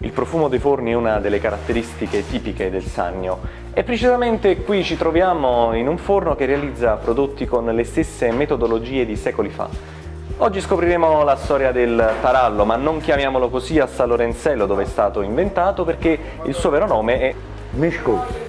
Il profumo dei forni è una delle caratteristiche tipiche del Sannio e precisamente qui ci troviamo in un forno che realizza prodotti con le stesse metodologie di secoli fa. Oggi scopriremo la storia del tarallo, ma non chiamiamolo così a San Lorenzello dove è stato inventato, perché il suo vero nome è Miscotto.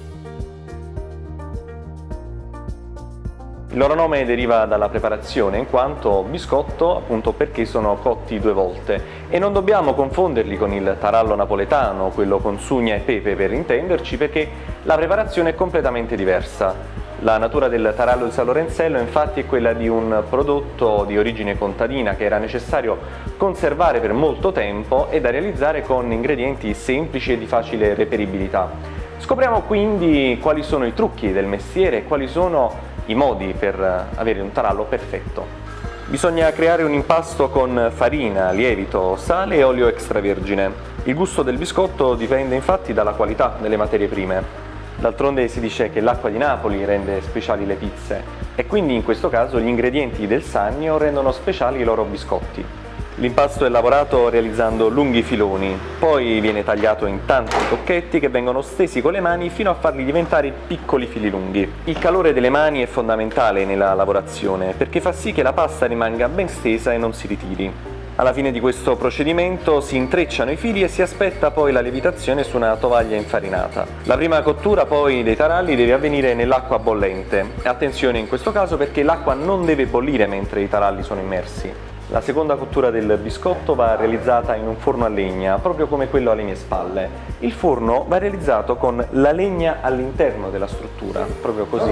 Il loro nome deriva dalla preparazione, in quanto biscotto appunto perché sono cotti 2 volte, e non dobbiamo confonderli con il tarallo napoletano, quello con sugna e pepe per intenderci, perché la preparazione è completamente diversa. La natura del tarallo di San Lorenzello infatti è quella di un prodotto di origine contadina che era necessario conservare per molto tempo e da realizzare con ingredienti semplici e di facile reperibilità. Scopriamo quindi quali sono i trucchi del mestiere e quali sono i modi per avere un tarallo perfetto. Bisogna creare un impasto con farina, lievito, sale e olio extravergine. Il gusto del biscotto dipende infatti dalla qualità delle materie prime. D'altronde si dice che l'acqua di Napoli rende speciali le pizze e quindi in questo caso gli ingredienti del Sannio rendono speciali i loro biscotti. L'impasto è lavorato realizzando lunghi filoni, poi viene tagliato in tanti tocchetti che vengono stesi con le mani fino a farli diventare piccoli fili lunghi. Il calore delle mani è fondamentale nella lavorazione perché fa sì che la pasta rimanga ben stesa e non si ritiri. Alla fine di questo procedimento si intrecciano i fili e si aspetta poi la lievitazione su una tovaglia infarinata. La prima cottura poi dei taralli deve avvenire nell'acqua bollente. Attenzione in questo caso perché l'acqua non deve bollire mentre i taralli sono immersi. La seconda cottura del biscotto va realizzata in un forno a legna, proprio come quello alle mie spalle. Il forno va realizzato con la legna all'interno della struttura, proprio così.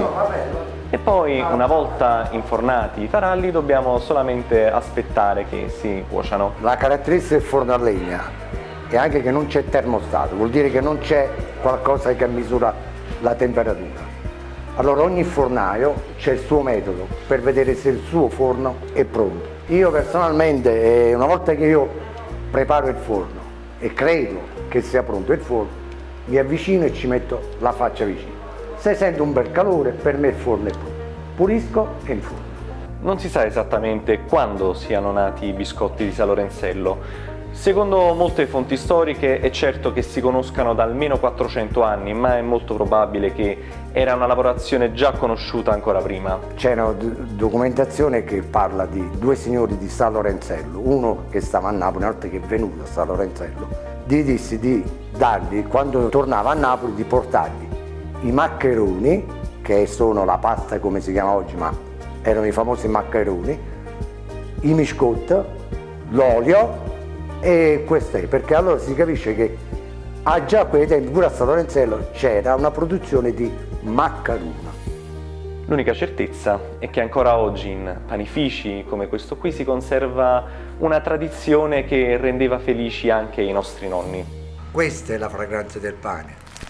E poi, una volta infornati i taralli, dobbiamo solamente aspettare che si cuociano. La caratteristica del forno a legna è anche che non c'è termostato, vuol dire che non c'è qualcosa che misura la temperatura. Allora ogni fornaio c'è il suo metodo per vedere se il suo forno è pronto. Io personalmente, una volta che io preparo il forno e credo che sia pronto il forno, mi avvicino e ci metto la faccia vicino. Se sento un bel calore, per me il forno è pronto. Pulisco e inforno. Non si sa esattamente quando siano nati i biscotti di San Lorenzello. Secondo molte fonti storiche è certo che si conoscano da almeno 400 anni, ma è molto probabile che era una lavorazione già conosciuta ancora prima. C'è una documentazione che parla di 2 signori di San Lorenzello, uno che stava a Napoli, un altro che è venuto a San Lorenzello, gli disse di dargli, quando tornava a Napoli, di portargli i maccheroni, che sono la pasta come si chiama oggi, ma erano i famosi maccheroni, i biscotti, l'olio, e questo è, perché allora si capisce che già a quei tempi, pure a San Lorenzello, c'era una produzione di maccheroni. L'unica certezza è che ancora oggi in panifici come questo qui si conserva una tradizione che rendeva felici anche i nostri nonni. Questa è la fragranza del pane.